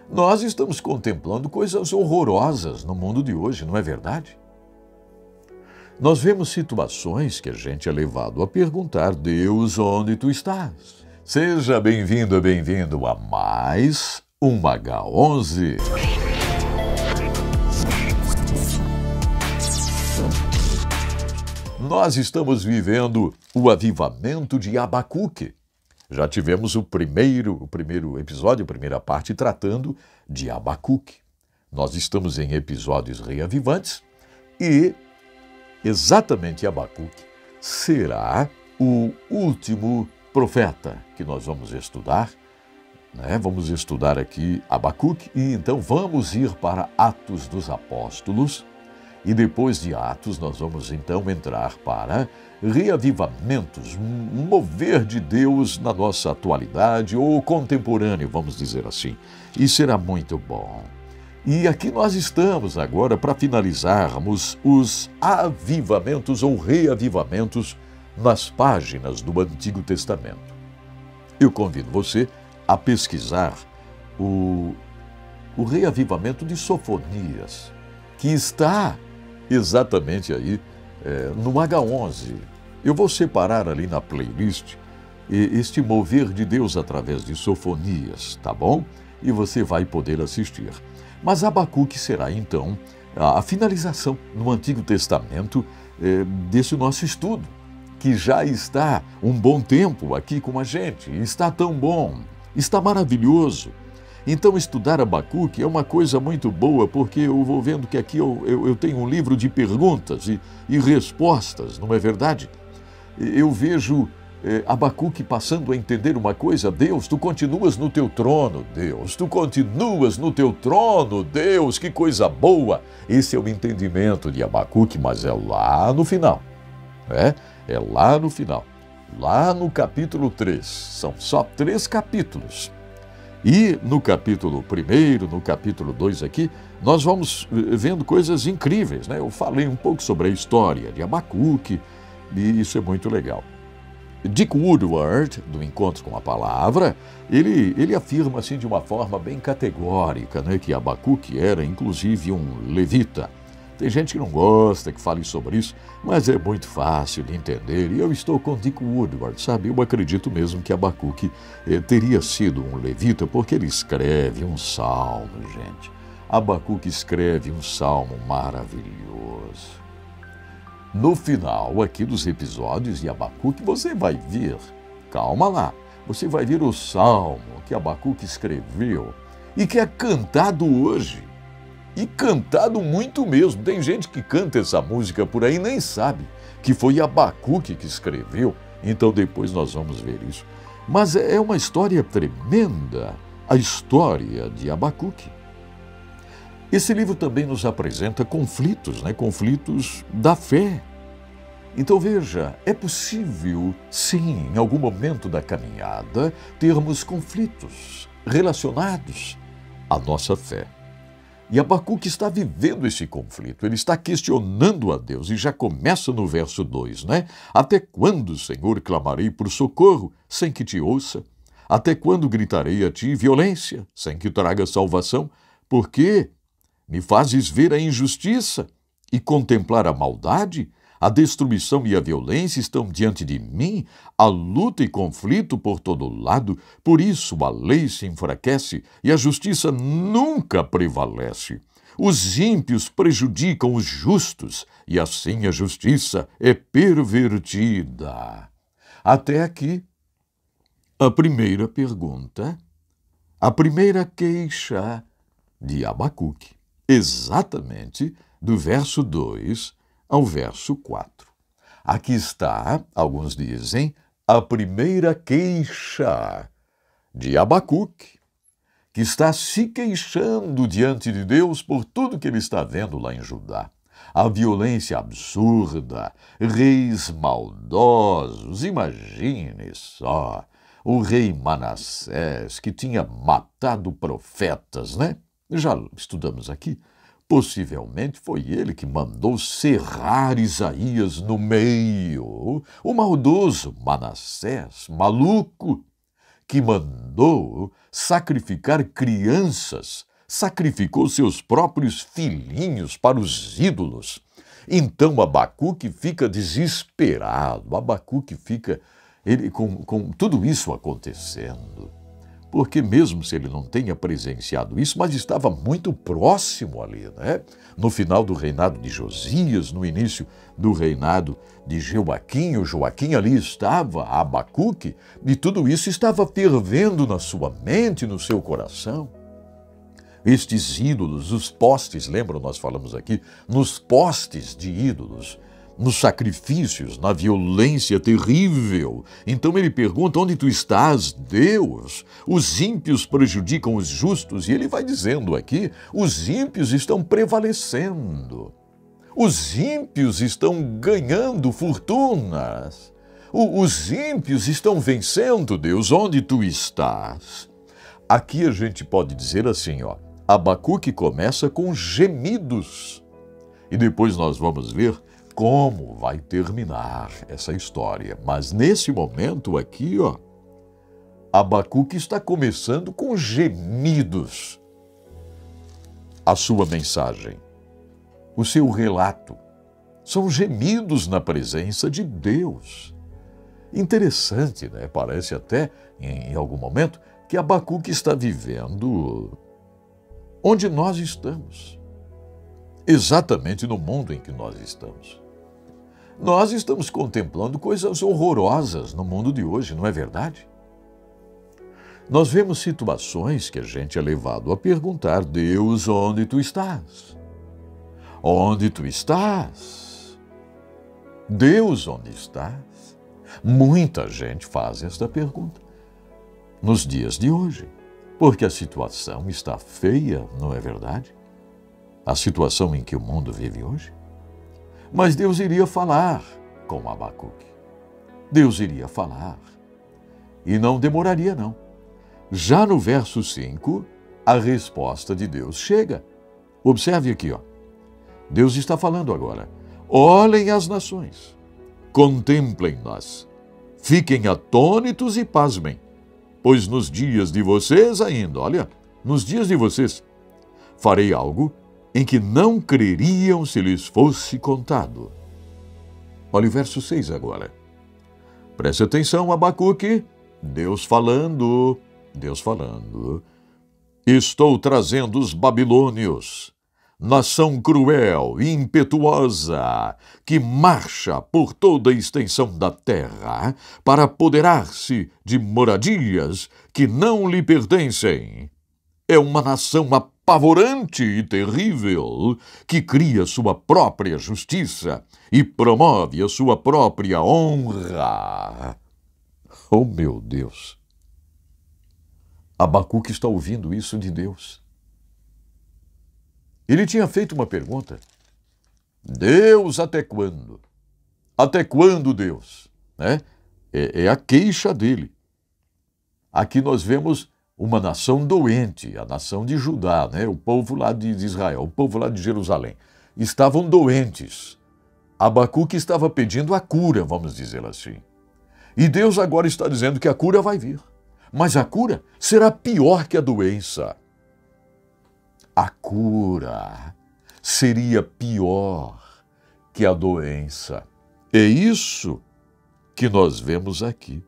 Nós estamos contemplando coisas horrorosas no mundo de hoje, não é verdade? Nós vemos situações que a gente é levado a perguntar: Deus, onde tu estás? Seja bem-vindo, bem-vindo a mais um H11. Nós estamos vivendo o avivamento de Abacuque. Já tivemos o primeiro episódio, a primeira parte, tratando de Abacuque. Nós estamos em episódios reavivantes e exatamente Abacuque será o último profeta que nós vamos estudar. Vamos estudar aqui Abacuque e então vamos ir para Atos dos Apóstolos. E depois de Atos, nós vamos então entrar para reavivamentos, um mover de Deus na nossa atualidade ou contemporâneo, vamos dizer assim. E será muito bom. E aqui nós estamos agora para finalizarmos os avivamentos ou reavivamentos nas páginas do Antigo Testamento. Eu convido você a pesquisar o reavivamento de Sofonias, que está exatamente aí no H11. Eu vou separar ali na playlist este mover de Deus através de Sofonias, tá bom? E você vai poder assistir. Mas Abacuque será então a finalização no Antigo Testamento desse nosso estudo, que já está um bom tempo aqui com a gente. Está tão bom, está maravilhoso. Então, estudar Abacuque é uma coisa muito boa, porque eu vou vendo que aqui eu tenho um livro de perguntas e respostas, não é verdade? Eu vejo Abacuque passando a entender uma coisa: Deus, tu continuas no teu trono, Deus, tu continuas no teu trono, Deus, que coisa boa! Esse é o entendimento de Abacuque, mas é lá no final, é lá no final, lá no capítulo 3, são só 3 capítulos. E no capítulo 1, no capítulo 2 aqui, nós vamos vendo coisas incríveis, Eu falei um pouco sobre a história de Abacuque e isso é muito legal. Dick Woodward, do Encontro com a Palavra, ele afirma assim de uma forma bem categórica, que Abacuque era inclusive um levita. Tem gente que não gosta que fale sobre isso, mas é muito fácil de entender. E eu estou com Dick Woodward, sabe? Eu acredito mesmo que Abacuque teria sido um levita, porque ele escreve um salmo, gente. Abacuque escreve um salmo maravilhoso. No final aqui dos episódios de Abacuque, você vai ver, calma lá, você vai ver o salmo que Abacuque escreveu e que é cantado hoje. E cantado muito mesmo. Tem gente que canta essa música por aí e nem sabe que foi Abacuque que escreveu. Então depois nós vamos ver isso. Mas é uma história tremenda, a história de Abacuque. Esse livro também nos apresenta conflitos, conflitos da fé. Então veja, é possível, sim, em algum momento da caminhada, termos conflitos relacionados à nossa fé. E Abacuque está vivendo esse conflito, ele está questionando a Deus, e já começa no verso 2, Até quando, Senhor, clamarei por socorro, sem que te ouça? Até quando gritarei a ti violência, sem que traga salvação? Porque me fazes ver a injustiça e contemplar a maldade? A destruição e a violência estão diante de mim, a luta e conflito por todo lado. Por isso a lei se enfraquece e a justiça nunca prevalece. Os ímpios prejudicam os justos e assim a justiça é pervertida. Até aqui, a primeira pergunta, a primeira queixa de Abacuque, exatamente do verso 2 ao verso 4. Aqui está, alguns dizem, a primeira queixa de Abacuque, que está se queixando diante de Deus por tudo que ele está vendo lá em Judá. A violência absurda, reis maldosos, imagine só, o rei Manassés, que tinha matado profetas, Já estudamos aqui. Possivelmente foi ele que mandou serrar Isaías no meio. O maldoso Manassés, maluco, que mandou sacrificar crianças, sacrificou seus próprios filhinhos para os ídolos. Então Abacuque fica desesperado, Abacuque fica com tudo isso acontecendo. Porque mesmo se ele não tenha presenciado isso, mas estava muito próximo ali, né? No final do reinado de Josias, no início do reinado de Joaquim, o Joaquim ali estava, Abacuque, e tudo isso estava fervendo na sua mente, no seu coração. Estes ídolos, os postes, lembram, nós falamos aqui, nos postes de ídolos, nos sacrifícios, na violência terrível. Então ele pergunta: onde tu estás, Deus? Os ímpios prejudicam os justos. E ele vai dizendo aqui: os ímpios estão prevalecendo. Os ímpios estão ganhando fortunas. Os ímpios estão vencendo, Deus. Onde tu estás? Aqui a gente pode dizer assim, ó, Abacuque começa com gemidos. E depois nós vamos ver como vai terminar essa história. Mas nesse momento aqui, ó, Abacuque está começando com gemidos. A sua mensagem, o seu relato, são gemidos na presença de Deus. Interessante, né? Parece até, em algum momento, que Abacuque está vivendo onde nós estamos. Exatamente no mundo em que nós estamos. Nós estamos contemplando coisas horrorosas no mundo de hoje, não é verdade? Nós vemos situações que a gente é levado a perguntar: Deus, onde tu estás? Onde tu estás? Deus, onde estás? Muita gente faz esta pergunta nos dias de hoje, porque a situação está feia, não é verdade? A situação em que o mundo vive hoje. Mas Deus iria falar com Abacuque. Deus iria falar. E não demoraria, não. Já no verso 5, a resposta de Deus chega. Observe aqui, ó. Deus está falando agora. Olhem as nações, contemplem-nas, fiquem atônitos e pasmem, pois nos dias de vocês ainda, olha, nos dias de vocês, farei algo em que não creriam se lhes fosse contado. Olha o verso 6 agora. Preste atenção, Abacuque. Deus falando. Estou trazendo os babilônios, nação cruel e impetuosa, que marcha por toda a extensão da terra para apoderar-se de moradias que não lhe pertencem. É uma nação apavorante e terrível, que cria sua própria justiça e promove a sua própria honra. Oh, meu Deus! Abacuque está ouvindo isso de Deus. Ele tinha feito uma pergunta. Deus, até quando? Até quando, Deus? Né? É a queixa dele. Aqui nós vemos uma nação doente, a nação de Judá, né? O povo lá de Israel, o povo lá de Jerusalém. Estavam doentes. Abacuque estava pedindo a cura, vamos dizer assim. E Deus agora está dizendo que a cura vai vir. Mas a cura será pior que a doença. A cura seria pior que a doença. É isso que nós vemos aqui.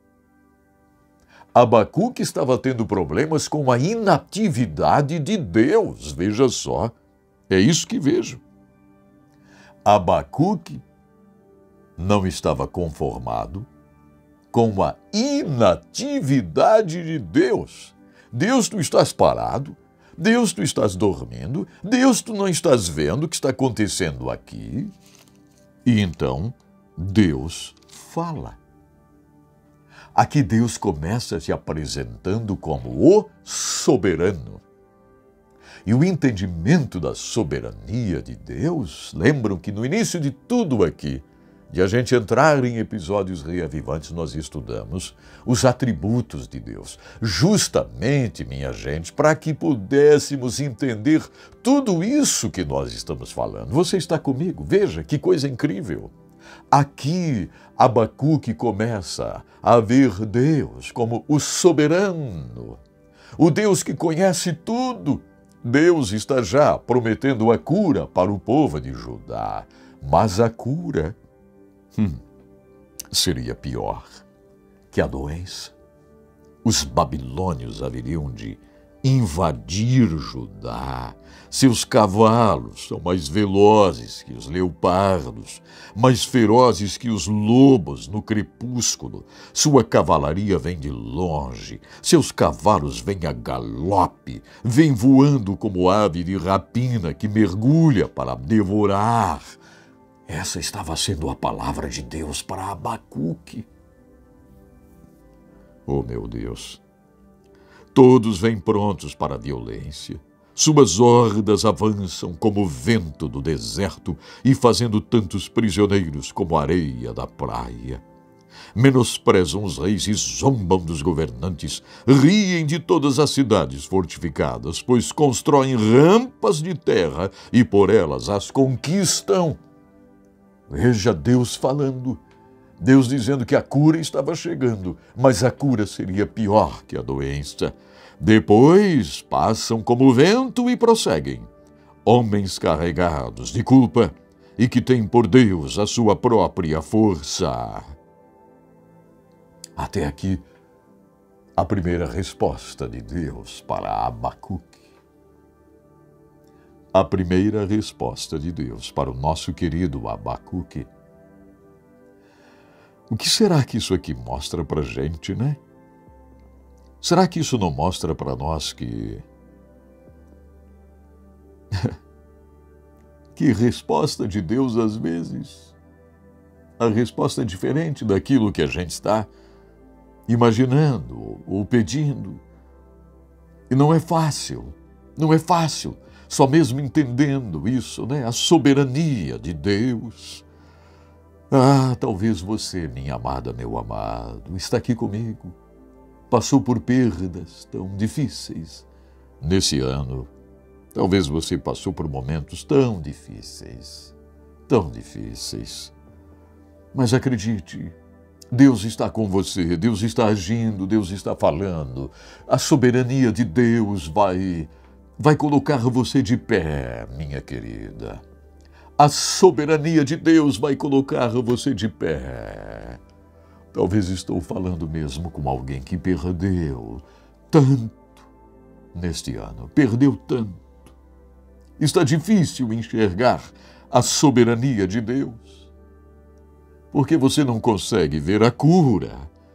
Abacuque estava tendo problemas com a inatividade de Deus, veja só. É isso que vejo. Abacuque não estava conformado com a inatividade de Deus. Deus, tu estás parado. Deus, tu estás dormindo. Deus, tu não estás vendo o que está acontecendo aqui. E então, Deus fala. Aqui Deus começa se apresentando como o soberano. E o entendimento da soberania de Deus, lembram que no início de tudo aqui, de a gente entrar em episódios reavivantes, nós estudamos os atributos de Deus. Justamente, minha gente, para que pudéssemos entender tudo isso que nós estamos falando. Você está comigo? Veja que coisa incrível. Aqui, Abacuque começa a ver Deus como o soberano, o Deus que conhece tudo. Deus está já prometendo a cura para o povo de Judá, mas a cura seria pior que a doença. Os babilônios haveriam de invadir Judá. Seus cavalos são mais velozes que os leopardos, mais ferozes que os lobos no crepúsculo. Sua cavalaria vem de longe, seus cavalos vêm a galope, vêm voando como ave de rapina que mergulha para devorar. Essa estava sendo a palavra de Deus para Abacuque. Oh, meu Deus! Todos vêm prontos para a violência. Suas hordas avançam como o vento do deserto e fazendo tantos prisioneiros como a areia da praia. Menosprezam os reis e zombam dos governantes, riem de todas as cidades fortificadas, pois constroem rampas de terra e por elas as conquistam. Veja Deus falando. Deus dizendo que a cura estava chegando, mas a cura seria pior que a doença. Depois passam como vento e prosseguem. Homens carregados de culpa e que têm por Deus a sua própria força. Até aqui, a primeira resposta de Deus para Abacuque. A primeira resposta de Deus para o nosso querido Abacuque. O que será que isso aqui mostra para a gente, né? Será que isso não mostra para nós que resposta de Deus, às vezes, a resposta é diferente daquilo que a gente está imaginando ou pedindo. E não é fácil, só mesmo entendendo isso, né? A soberania de Deus. Ah, talvez você, minha amada, meu amado, está aqui comigo. Passou por perdas tão difíceis nesse ano. Talvez você passou por momentos tão difíceis. Mas acredite, Deus está com você, Deus está agindo, Deus está falando. A soberania de Deus vai colocar você de pé, minha querida. A soberania de Deus vai colocar você de pé. Talvez estou falando mesmo com alguém que perdeu tanto neste ano. Perdeu tanto. Está difícil enxergar a soberania de Deus. Porque você não consegue ver a cura.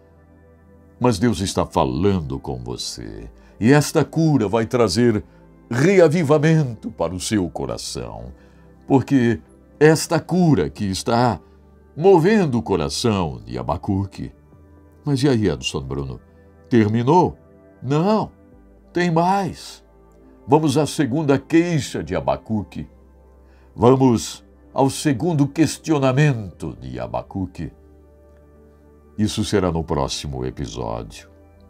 Mas Deus está falando com você. E esta cura vai trazer reavivamento para o seu coração. Porque esta cura que está movendo o coração de Abacuque. Mas e aí, Edson Bruno? Terminou? Não, tem mais. Vamos à segunda queixa de Abacuque. Vamos ao segundo questionamento de Abacuque. Isso será no próximo episódio.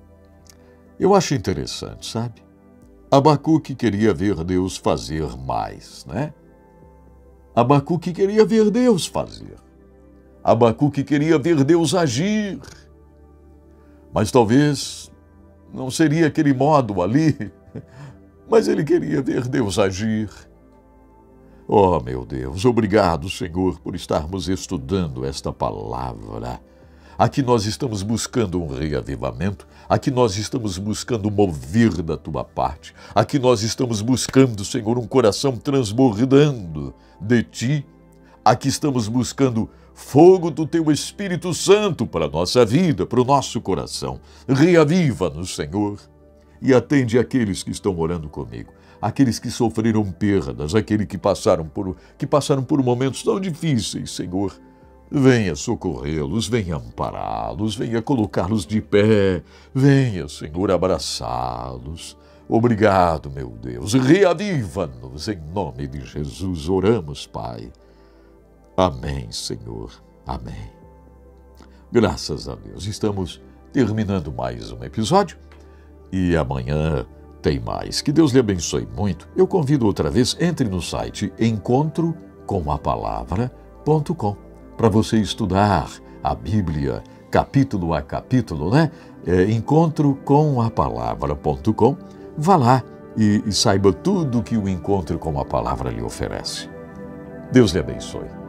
Eu acho interessante, sabe? Abacuque queria ver Deus fazer mais, né? Abacuque queria ver Deus fazer. Abacuque queria ver Deus agir. Mas talvez não seria aquele modo ali, mas ele queria ver Deus agir. Oh, meu Deus, obrigado, Senhor, por estarmos estudando esta palavra. Aqui nós estamos buscando um reavivamento, aqui nós estamos buscando mover da tua parte, aqui nós estamos buscando, Senhor, um coração transbordando de ti, aqui estamos buscando fogo do teu Espírito Santo para a nossa vida, para o nosso coração. Reaviva-nos, Senhor, e atende aqueles que estão orando comigo, aqueles que sofreram perdas, aqueles que passaram por momentos tão difíceis, Senhor. Venha socorrê-los, venha ampará-los, venha colocá-los de pé, venha, Senhor, abraçá-los. Obrigado, meu Deus. Reaviva-nos em nome de Jesus. Oramos, Pai. Amém, Senhor. Amém. Graças a Deus. Estamos terminando mais um episódio e amanhã tem mais. Que Deus lhe abençoe muito. Eu convido outra vez, entre no site encontrocomapalavra.com. para você estudar a Bíblia, capítulo a capítulo, né? encontrocomapalavra.com. Vá lá e saiba tudo que o Encontro com a Palavra lhe oferece. Deus lhe abençoe.